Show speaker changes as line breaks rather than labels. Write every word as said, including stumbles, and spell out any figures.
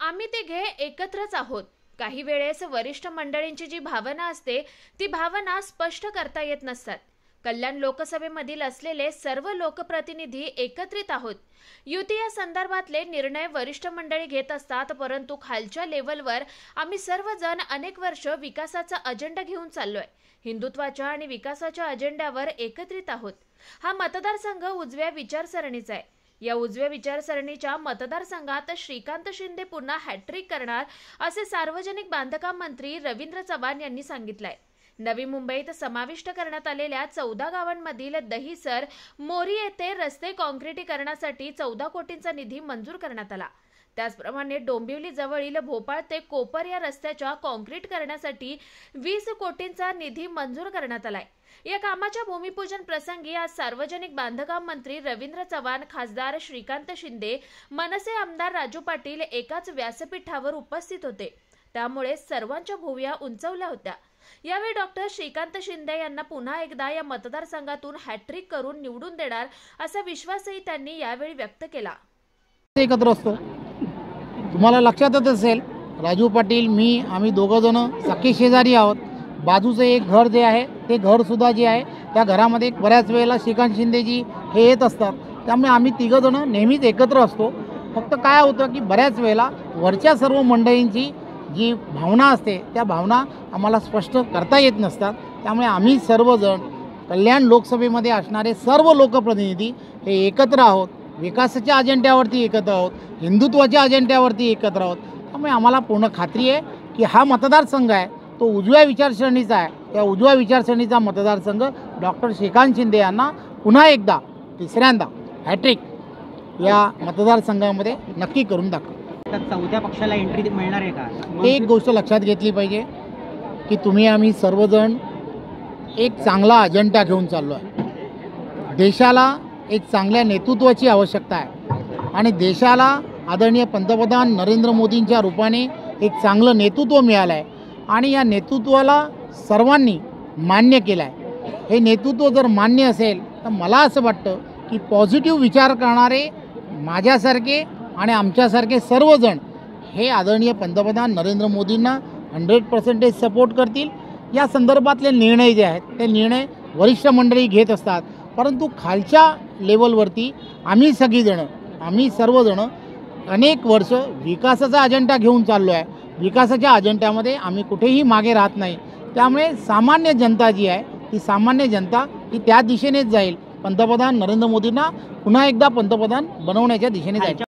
आम्ही तिघे एकत्रच आहोत। काही वेळेस वरिष्ठ मंडळींची जी भावना असते ती भावना स्पष्ट करता येत नसतात। कल्याण लोकसभेमधील असलेले सर्व लोकप्रतिनिधी एकत्रित आहोत। युती या संदर्भातले निर्णय वरिष्ठ मंडळी घेत असतात, परंतु खालच्या लेवलवर आम्ही सर्वजण अनेक वर्ष विकासाचा अजेंडा घेऊन चाललोय। हिंदुत्वाच्या आणि विकासाच्या अजेंड्यावर एकत्रित आहोत। हा मतदारसंघ उजव्या विचारसरणीचा आहे। या उजव्या विचारसरणीच्या मतदारसंघात श्रीकांत शिंदे पुन्हा हॅट्रिक करणार असे सार्वजनिक बांधकाम मंत्री रवींद्र चव्हाण यांनी सांगितलंय। नवी मुंबईत समाविष्ट करण्यात आलेल्या चौदा गावांमधील दहिसर मोरी येथे रस्ते काँक्रिटीकरणासाठी चौदा कोटींचा निधी मंजूर करण्यात आला। त्याचप्रमाणे डोंबिवली जवळील भोपाळ ते कोपर या रस्त्याच्या काँक्रीट करण्यासाठी वीस कोटींचा निधी मंजूर करण्यात आलाय। या कामाच्या भूमिपूजन प्रसंगी आज सार्वजनिक बांधकाम मंत्री रवींद्र चव्हाण, खासदार श्रीकांत शिंदे, मनसे आमदार राजू पाटील एकाच व्यासपीठावर उपस्थित होते, त्यामुळे सर्वांच्या भुवया उंचावल्या होत्या। यावेळी डॉक्टर श्रीकांत शिंदे यांना पुन्हा एकदा या मतदारसंघातून हॅट्रिक करून निवडून देणार असा विश्वासही त्यांनी यावेळी व्यक्त केला।
एकत्र असतो, तुम्हाला लक्षातच असेल, राजू पाटील, मी, आम्ही दोघं जण सख्खे शेजारी आहोत। बाजूचं एक घर जे आहे ते घर सुद्धा जे आहे त्या घरामध्ये बऱ्याच वेळेला श्रीकांत शिंदेजी हे येत असतात, त्यामुळे आम्ही तिघं जण नेहमीच एकत्र असतो। फक्त काय होतं की बऱ्याच वेळेला वरच्या सर्व मंडळींची जी भावना असते त्या भावना आम्हाला स्पष्ट करता येत नसतात, त्यामुळे आम्ही सर्वजण कल्याण लोकसभेमध्ये असणारे सर्व लोकप्रतिनिधी हे एकत्र आहोत। विकासाच्या अजेंड्यावरती एकत्र आहोत, हिंदुत्वाच्या अजेंड्यावरती एकत्र आहोत। त्यामुळे आम्हाला पूर्ण खात्री आहे की हा मतदारसंघ आहे तो उजव्या विचारसरणीचा आहे। त्या उजव्या विचारसरणीचा मतदारसंघ डॉक्टर श्रीकांत शिंदे यांना पुन्हा एकदा तिसऱ्यांदा हॅट्रिक या मतदारसंघामध्ये नक्की करून दाखव।
चौथ्या पक्षाला एंट्री मिळणार आहे का?
एक गोष्ट लक्षात घेतली पाहिजे की तुम्ही आम्ही सर्वजण एक चांगला अजेंडा घेऊन चाललो आहे। देशाला एक चांगल्या नेतृत्वाची आवश्यकता आहे आणि देशाला आदरणीय पंतप्रधान नरेंद्र मोदींच्या रूपाने एक चांगलं नेतृत्व मिळालं आहे आणि या नेतृत्वाला सर्वांनी मान्य केलं आहे। हे नेतृत्व जर मान्य असेल तर मला असं वाटतं की पॉझिटिव्ह विचार करणारे माझ्यासारखे आणि आमच्यासारखे सर्वजण हे आदरणीय पंतप्रधान नरेंद्र मोदींना हंड्रेड पर्सेंटेज सपोर्ट करतील। या संदर्भातले निर्णय जे आहेत ते निर्णय वरिष्ठ मंडळी घेत असतात, परंतु खालच्या लेवलवरती आम्ही सगळीजणं आम्ही सर्वजणं अनेक वर्ष विकासाचा अजेंडा घेऊन चाललो आहे। विकासाच्या अजेंड्यामध्ये आम्ही कुठेही मागे राहत नाही, त्यामुळे सामान्य जनता जी आहे ती सामान्य जनता ही त्या दिशेनेच जाईल। पंतप्रधान नरेंद्र मोदींना पुन्हा एकदा पंतप्रधान बनवण्याच्या दिशेने जाईल।